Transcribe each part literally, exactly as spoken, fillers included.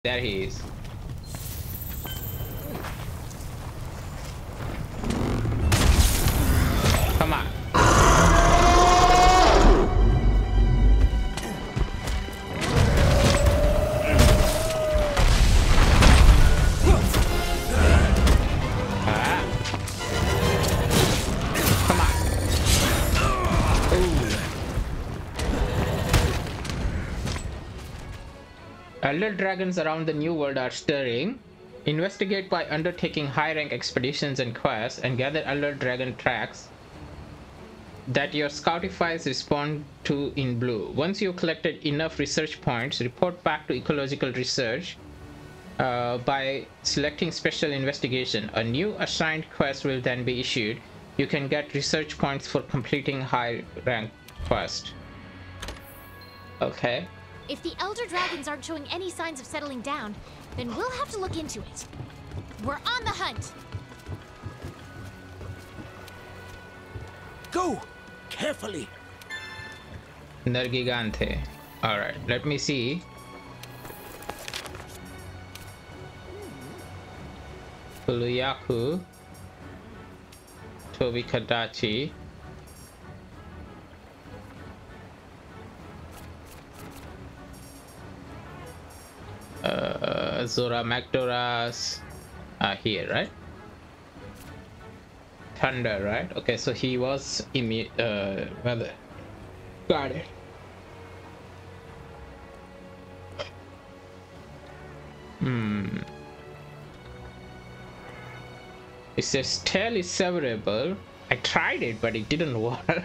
There he is. Come on. Ah. Come on. Ooh. Elder dragons around the new world are stirring. Investigate by undertaking high-rank expeditions and quests and gather elder dragon tracks that your scoutifys respond to in blue. Once you've collected enough research points, report back to ecological research uh, by selecting special investigation. A new assigned quest will then be issued. You can get research points for completing high rank quest. Okay. If the elder dragons aren't showing any signs of settling down, then we'll have to look into it. We're on the hunt. Go! Carefully! Nergigante. Alright, let me see. Fuluyaku. Tobi Kadachi. Uh, Zora Magdoras are here, right? Thunder, right? Okay, so he was imme uh well, got it. Hmm. It says tail is severable. I tried it, but it didn't work.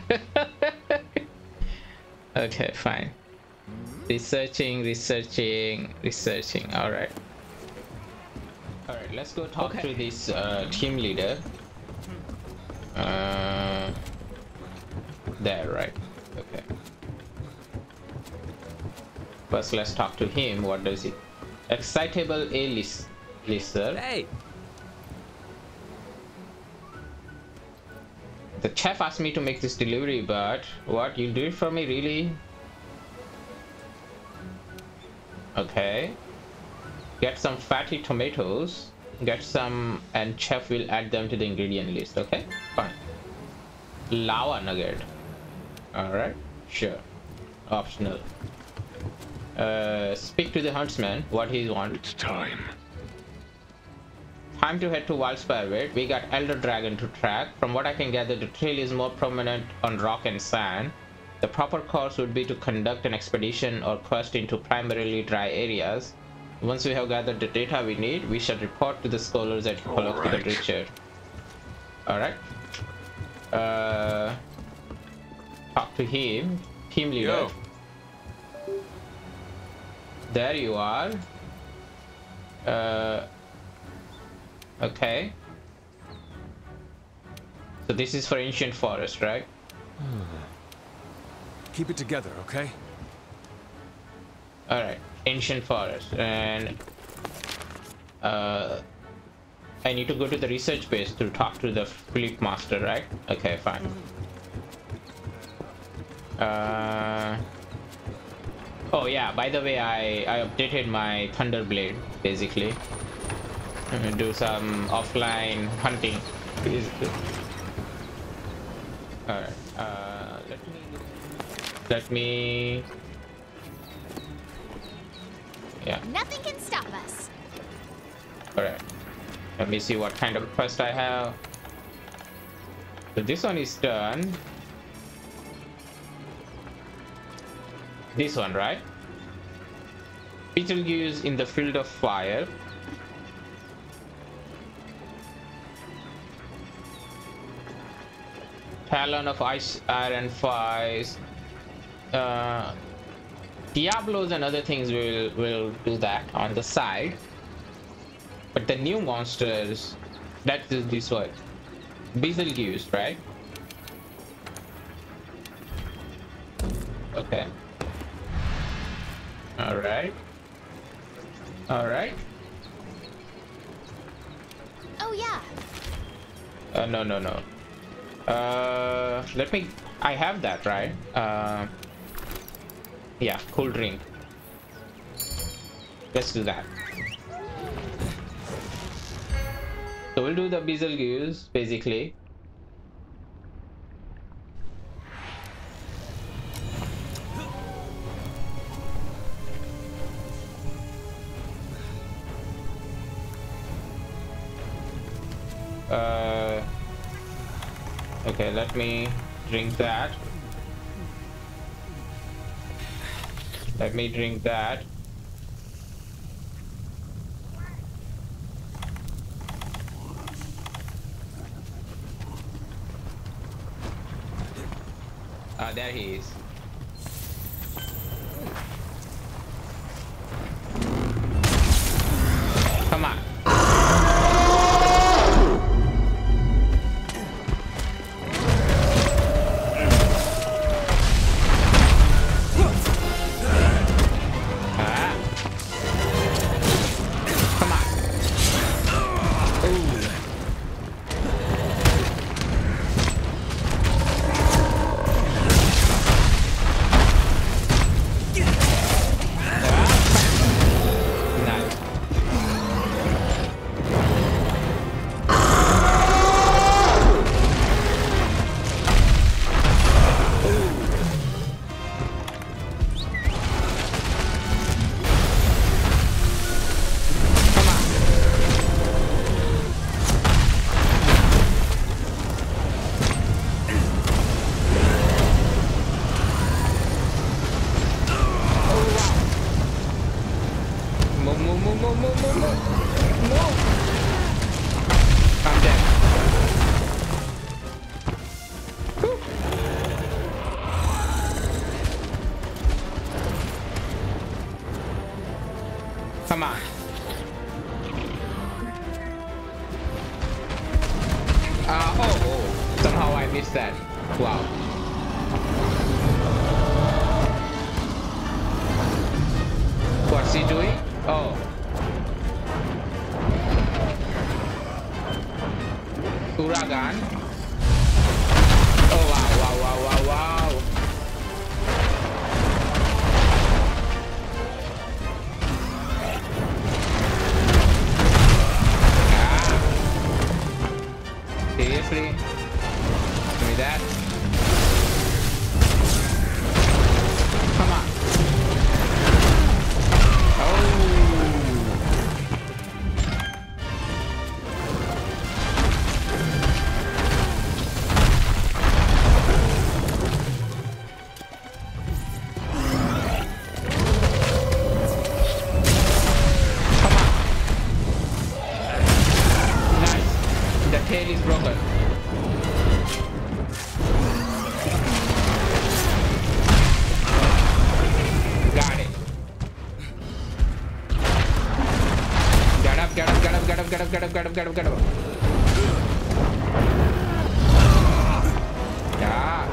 Okay, fine. Researching, researching, researching. All right. All right. Let's go talk okay. to this uh, team leader. Uh, there, right? Okay. First, let's talk to him. What does he? Excitable A list, lister. Hey. The chef asked me to make this delivery, but what? You do it for me, really? Okay. Get some fatty tomatoes. Get some, and chef will add them to the ingredient list. Okay, fine. Lava nugget. All right, sure. Optional. Uh, speak to the huntsman. What he wants. It's time. Time to head to Wildspire. We got elder dragon to track. From what I can gather, the trail is more prominent on rock and sand. The proper course would be to conduct an expedition or quest into primarily dry areas. Once we have gathered the data we need, we shall report to the scholars at Ecological right. Research. Alright. Uh, talk to him. Team leader. Yo. There you are. Uh, okay. So this is for Ancient Forest, right? Keep it together, okay? All right, Ancient Forest, and uh, I need to go to the research base to talk to the Fleet Master, right? Okay, fine. Uh, oh yeah, by the way, I I updated my Thunderblade basically. I'm gonna do some offline hunting. Basically. All right. Uh, let me. Let me... Yeah. Nothing can stop us. Alright. Let me see what kind of quest I have. So this one is done. This one, right? Betelgeuse in the Field of Fire. Talon of Ice, Iron, Fires. Uh, Diablos and other things will will do that on the side, but the new monsters, that is this one, Betelgeuse, right? Okay. All right. All right. Oh yeah. Uh, no, no, no. Uh, let me. I have that, right? Uh. Yeah, cool drink. Let's do that. So we'll do the Betelgeuse basically. Uh, okay, let me drink that. Let me drink that. Ah, there he is. Come on. Come on. Uh, oh, oh, somehow I missed that. Wow. What's he doing? Oh. Uragan. Oh, wow, wow, wow, wow, wow. Seriously? Give me that. Come on. Oh. Come on. Nice. The tail is broken. Got it. Get up, get up, get up, get up, get up, get up, get up, get up, get up. Yeah.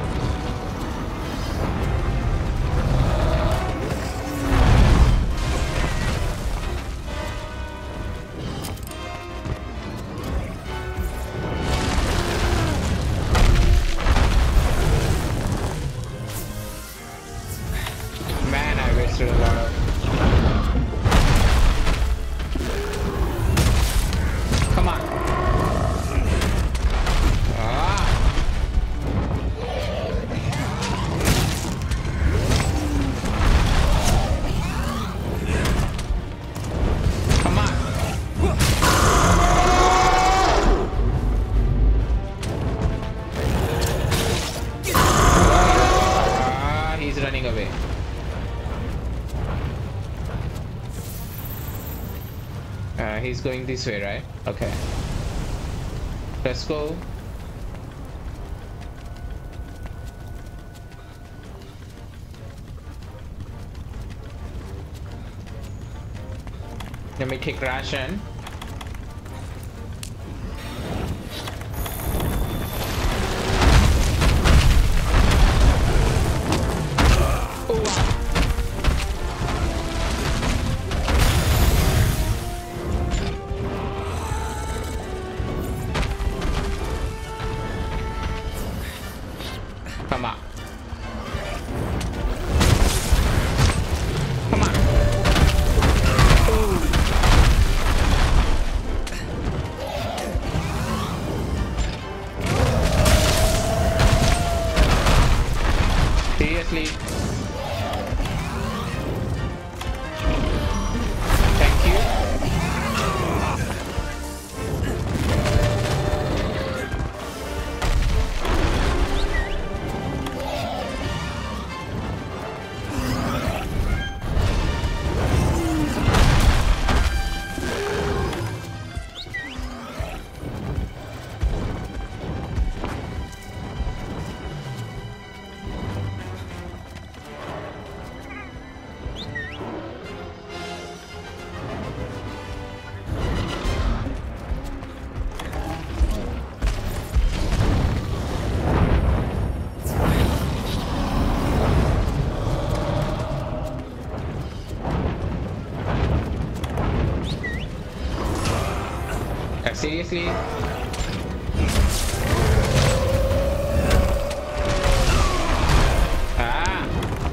Man, I wasted a lot of. Come on. Ah. Come on. Ah, he's running away. Uh, he's going this way, right? Okay. Let's go. Let me take ration. Oh, wow. Come on. Come on. Oh. Like, seriously? Ah!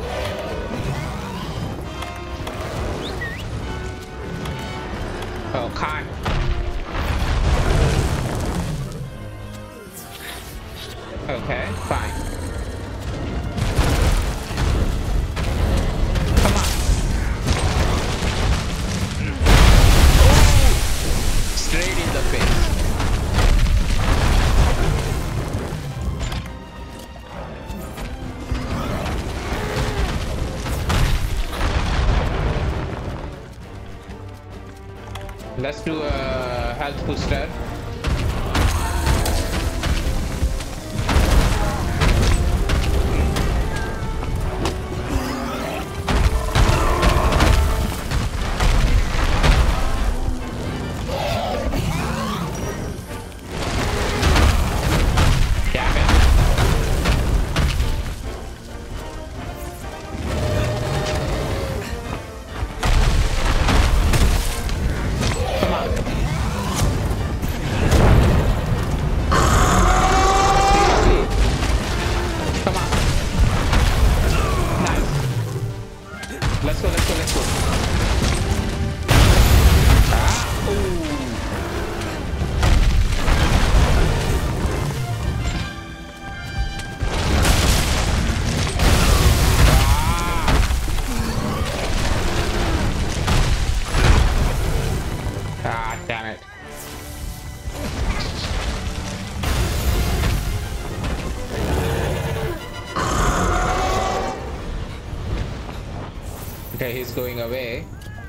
Oh, can't. Okay, fine. Come on. Straight in the face. Let's do a health booster. Okay, he's going away.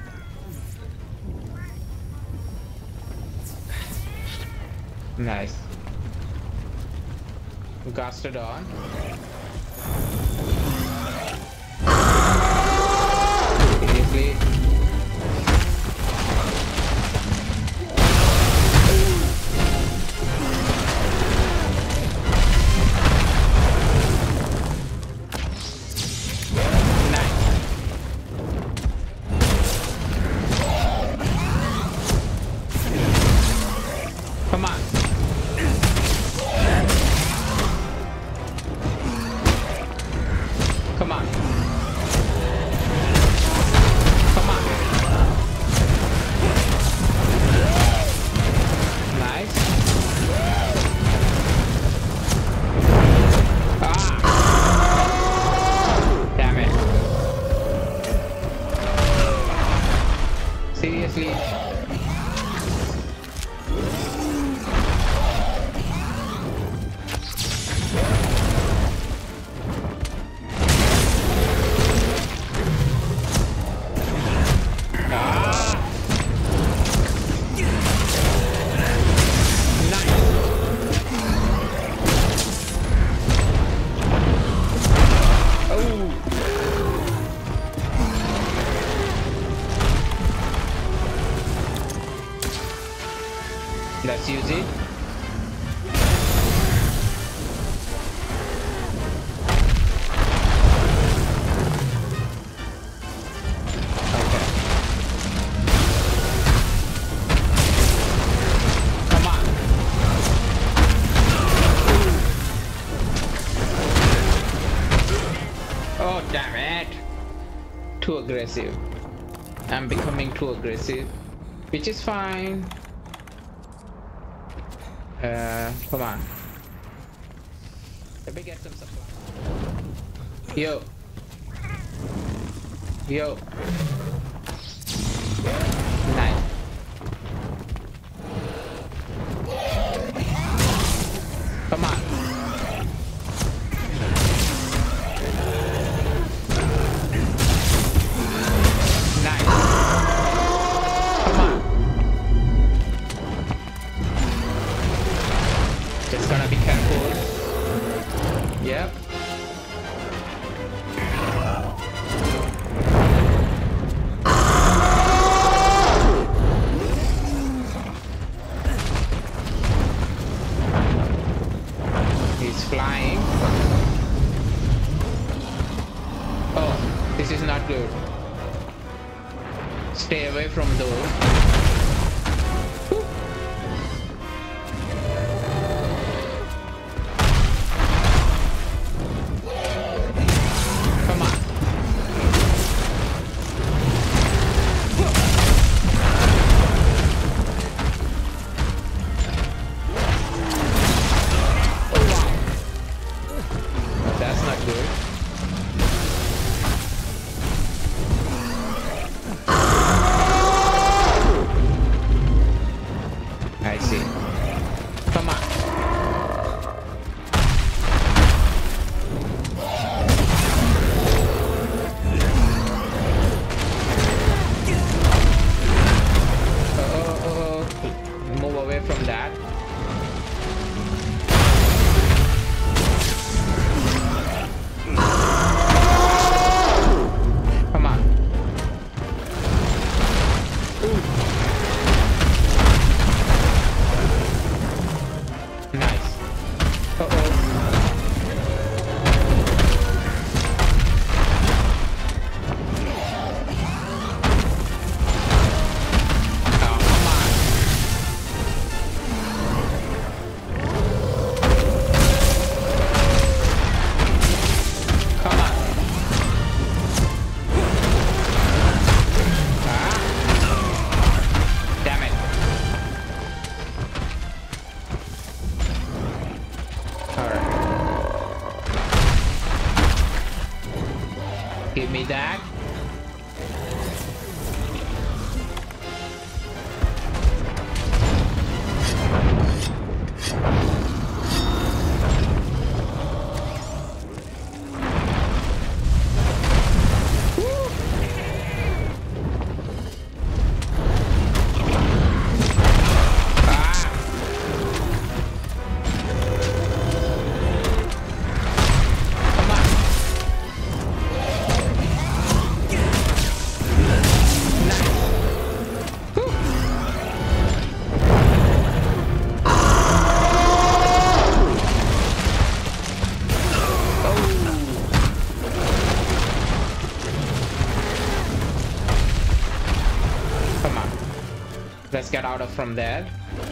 Nice. Gastrodon. Seriously. Let's use it. Okay. Come on. Oh, damn it. Too aggressive. I'm becoming too aggressive, which is fine. Uh, come on. Let me get some supply. Yo. Yo. Nice. Come on. Nice. Come on. Just gonna be careful. Yep. He's flying. Oh, this is not good. Stay away from those. Let's get out of from there.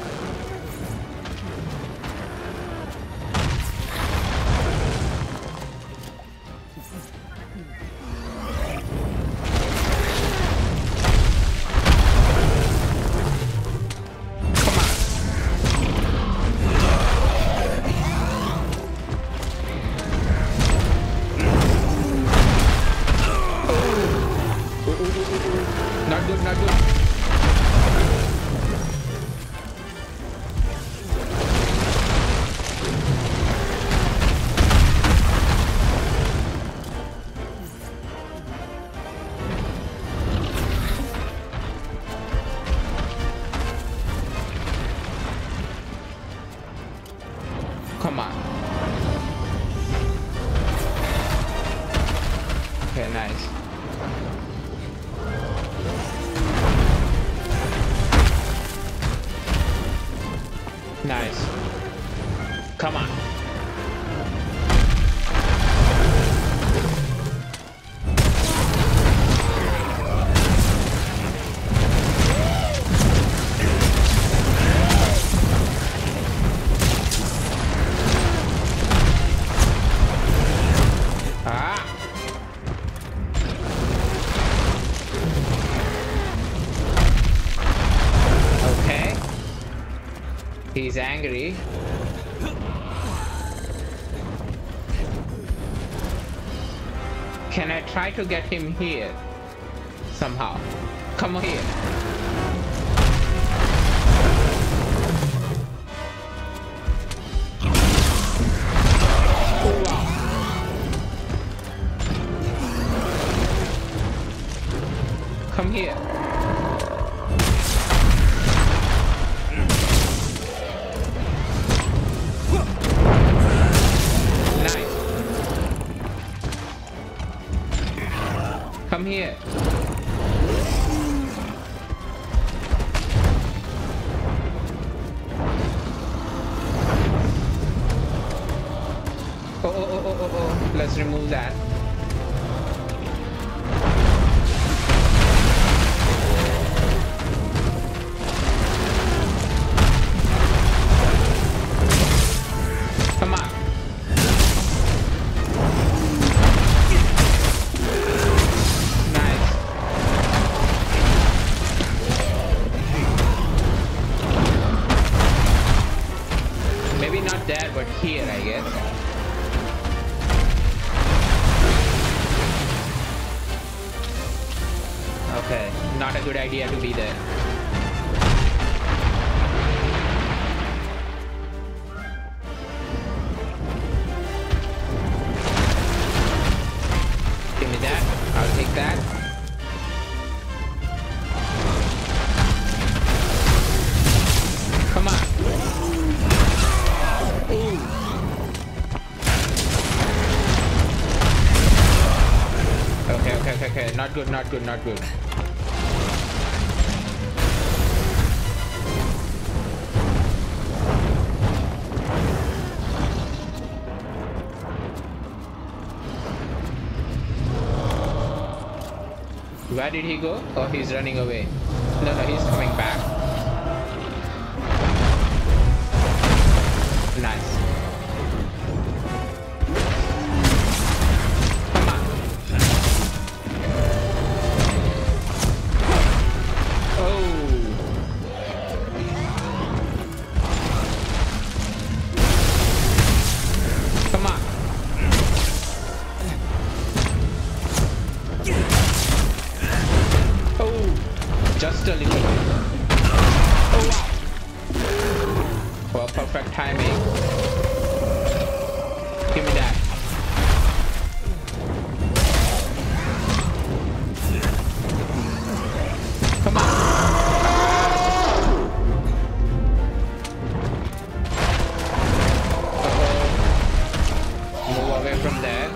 Not good, not good. Come on. Okay, nice. Nice. Come on. Ah. Okay. He's angry. Can I try to get him here? Somehow. Come here. Oh, wow. Come here. Come here. Oh, oh, oh, oh, oh, oh. Let's remove that. Come on. Maybe not there, but here, I guess. Okay, not a good idea to be there. Give me that. I'll take that. Come on. Okay, okay, okay, okay. Not good, not good, not good. Where did he go? Oh, he's running away. No, no, he's coming back. Nice. Come on. Oh. Come on. Oh, just a little. Oh wow. Well, perfect timing. Give me that. Come on. Uh-oh. Move away from there.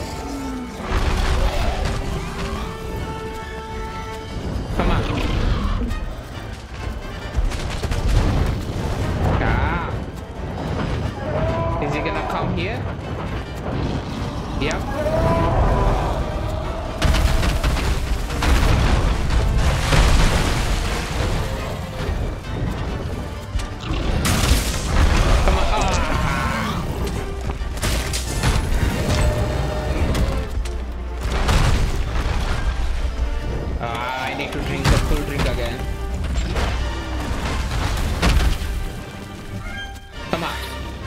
Come on. Ah.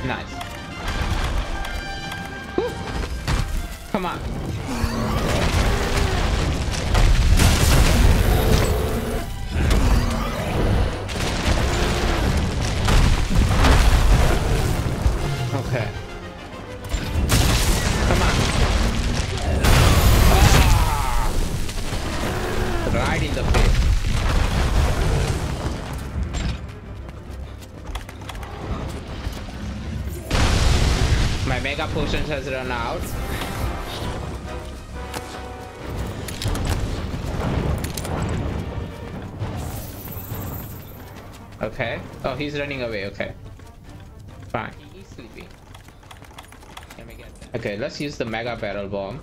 Nice. Woo. Come on. Okay. Come on. Ah! Right in the face. My mega potions has run out. Okay. Oh, he's running away. Okay. Fine. He's sleeping. Let me get that. Okay, let's use the mega barrel bomb.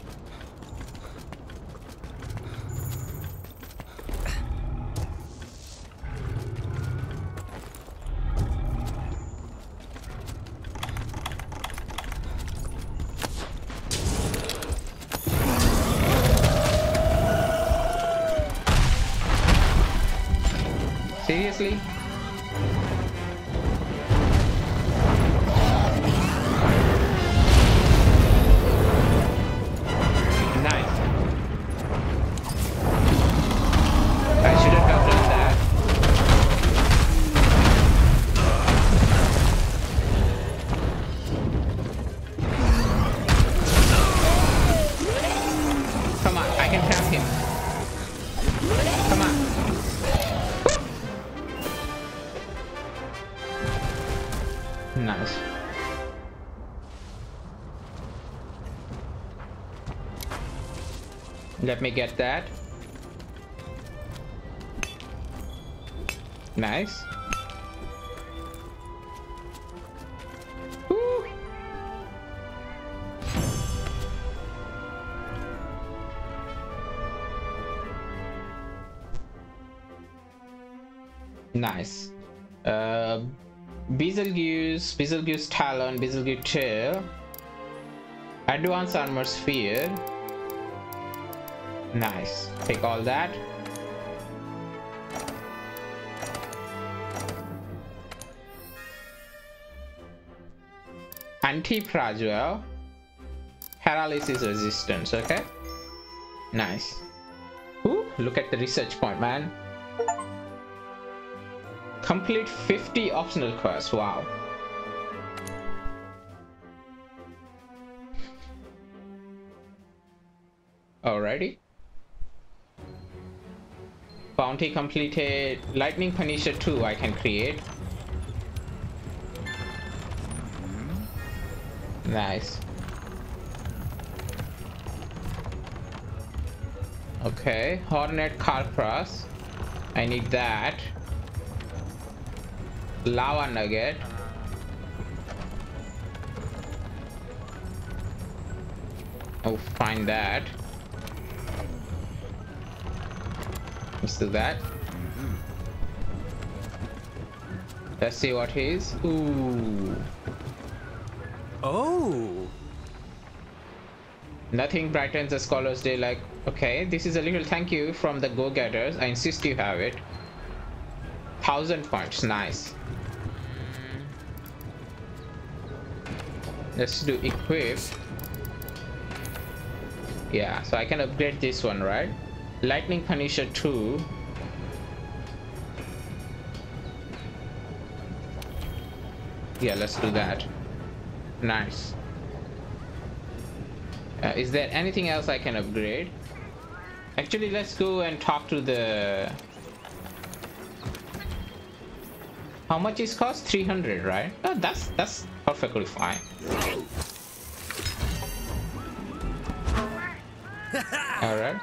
Seriously? Nice. I shouldn't have done that. Come on, I can trap him. Come on. Nice. Let me get that. Nice. Woo. Nice. Uh, Betelgeuse, Betelgeuse Talon, Betelgeuse Tail, Advanced Armor Sphere. Nice. Take all that. Anti-fragile, paralysis resistance. Okay. Nice. Ooh, look at the research point, man. Complete fifty optional quests. Wow. Alrighty. Bounty completed. Lightning Punisher two I can create. Nice. Okay. Hornet Carcross. I need that. Lava Nugget. Oh, find that. Let's do that. Let's see what he is. Ooh. Oh. Nothing brightens a scholar's day like. Okay, this is a little thank you from the go-getters. I insist you have it. Thousand points. Nice. Let's do equip. Yeah, so I can upgrade this one, right? Lightning Punisher two. Yeah, let's do that. Nice. Uh, is there anything else I can upgrade? Actually, let's go and talk to the... How much is cost? three hundred, right? Oh, that's that's perfectly fine. All right.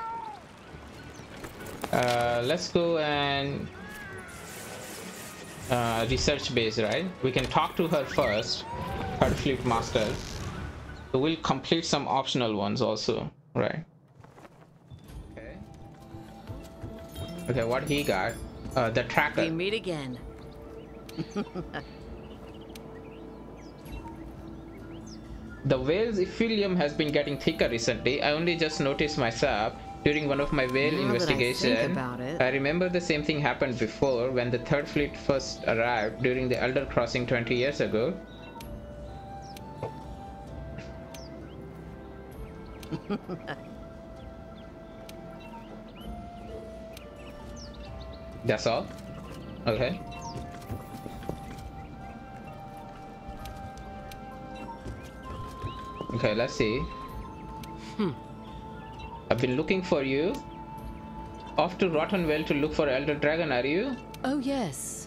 Uh, let's go and uh, research base, right? We can talk to her first. Third Fleet Master. So we'll complete some optional ones also, right? Okay. Okay, what he got? Uh, the tracker. We meet again. The whale's epithelium has been getting thicker recently. I only just noticed myself during one of my whale Now investigation. that I think about it. I remember the same thing happened before when the Third Fleet first arrived during the Elder Crossing twenty years ago. That's all? Okay. Okay, let's see. Hmm. I've been looking for you. Off to Rottenwell to look for Elder Dragon, are you? Oh, yes.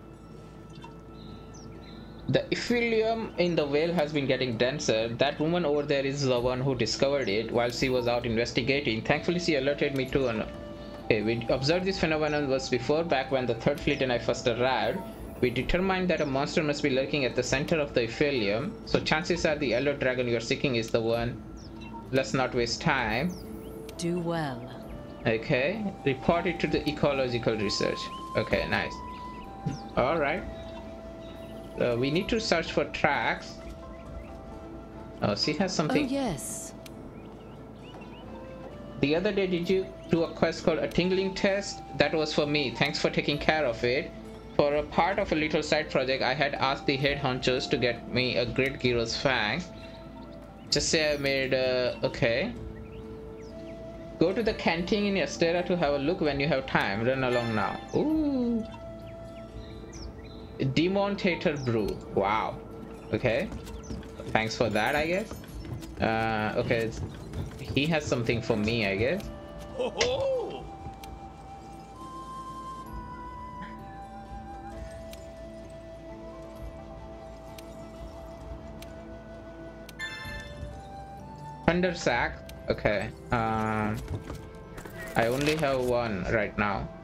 The epithelium in the whale has been getting denser. That woman over there is the one who discovered it while she was out investigating. Thankfully, she alerted me to an... Okay, we observed this phenomenon once before, back when the Third Fleet and I first arrived. We determined that a monster must be lurking at the center of the epithelium, so chances are the Elder Dragon you're seeking is the one. Let's not waste time. Do well. Okay, report it to the ecological research. Okay, nice. Alright. Uh, we need to search for tracks. Oh, she has something. Oh, yes. The other day, did you do a quest called a tingling test? That was for me. Thanks for taking care of it. For a part of a little side project, I had asked the head honchos to get me a Great Gyro's Fang. Just say I made uh, okay. Go to the canteen in Astera to have a look when you have time. Run along now. Ooh. Demontator brew. Wow. Okay. Thanks for that, I guess. Uh, okay. He has something for me, I guess. Ho ho! Thunder sack. Okay. Um, I only have one right now.